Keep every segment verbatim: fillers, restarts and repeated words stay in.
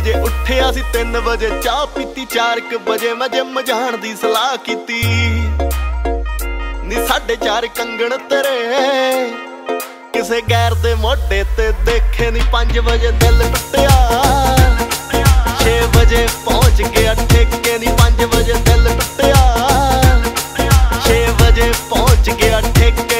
ਵਜੇ ਉੱਠਿਆ ਸੀ ਤਿੰਨ ਵਜੇ ਚਾਹ ਪੀਤੀ ਚਾਰ ਕ ਵਜੇ ਮੈਂ ਜਿਮ ਜਾਣ ਦੀ ਸਲਾਹ ਕੀਤੀ ਨੀ ਸਾਢੇ ਚਾਰ ਕੰਗਣ ਤੇਰੇ ਕਿਸੇ ਗੈਰ ਦੇ ਮੋਢੇ ਤੇ ਦੇਖੇ ਨੀ ਪੰਜ ਵਜੇ ਦਿਲ ਟੁੱਟਿਆ ਛੇ ਵਜੇ ਪਹੁੰਚ ਗਿਆ ਠੇਕੇ ਨੀ ਪੰਜ ਵਜੇ ਦਿਲ ਟੁੱਟਿਆ ਛੇ ਵਜੇ ਪਹੁੰਚ ਗਿਆ ਠੇਕੇ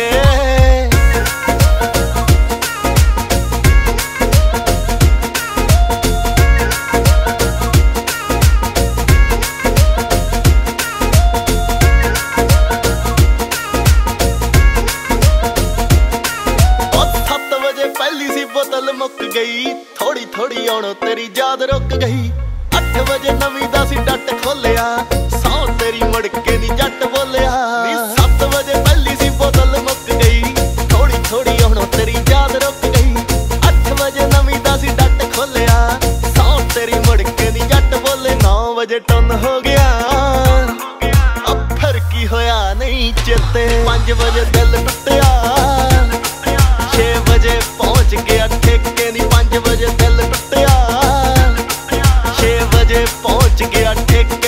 बोतल मुक गई थोड़ी थोड़ी आउणों तेरी याद रुक गई अठ बजे नवीं दा सी डट खोलिया सौ तेरी मुड़ के नी जट बोलिया सत्त बजे पहली सी बोतल मुक गई थोड़ी थोड़ी आउणों तेरी याद रुक गई अठ बजे नवीं दा सी डट खोलिया सौ तेरी मुड़ के नी जट बोले नौ बजे टन हो गया अब फिर की होया नहीं चेते पांच बजे दिल टुटिया छे बजे पहुंच गया ठेके नी पांच बजे दिल टुटिया छे बजे पहुंच गया ठेके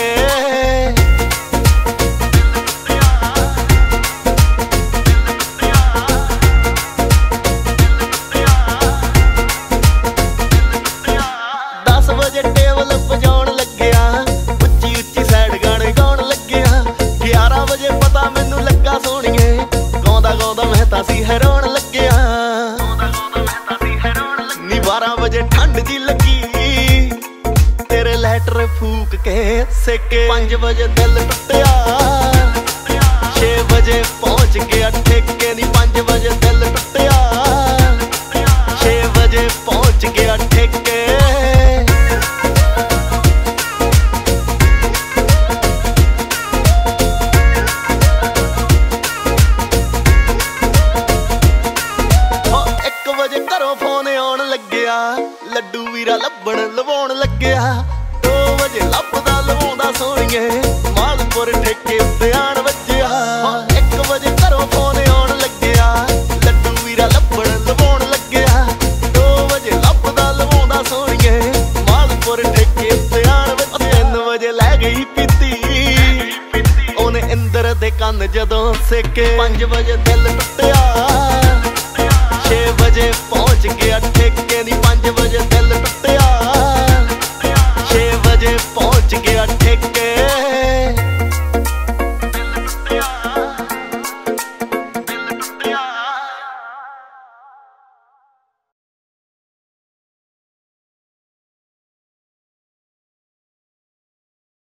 दस बजे टेबल बजाउण लग्या उच्ची उच्ची सैड गाने गाउण लग्या ग्यारह बजे पता मैनू लगा सोहणीए गाउंदा गाउंदा मैं तां सी हैरान लग्या बारह बजे ठंड जी लगी तेरे लैटर फूक के सेके पांच बजे दिल टुटिया छे बजे पहुंच गया ठेके नी पांच बजे दिल टुटिया छे बजे पहुंच गया ठेके लड्डू वीरा लभण लवाउण लग्या दो वजे लभदा लवाउंदा सोहणीए मालपुर ठेके उत्ते आण वज्जिया एक वजे घरों फोन आउण लग्या लड्डू वीरा लभण लवाउण लग्या दो वजे लभदा लवाउंदा सोहणीए मालपुर ठेके उत्ते आण वज्जिया तीन वजे लै गई पीती ओने इंदर दे कंन जदों सेके पांच वजे दिल टुटिया छे बजे पहुंच गया ठेके नी पांच बजे दिल टुटिया